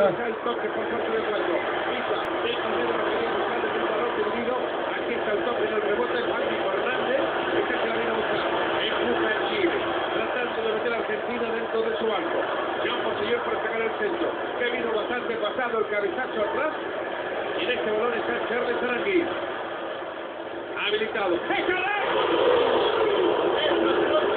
está el toque por parte del juego. Pisa, el Carrero lo quería buscar desde el balón dividido. Aquí está el toque en el rebote. Juanji Fernández, que casi la viene a buscar. Empuja el Chile, tratando de meter a Argentina dentro de su arco. Jean Bosellur para sacar el centro. Que vino bastante pasado el cabezazo atrás. Y en este balón está Charles Arangui. Habilitado. ¡Échale!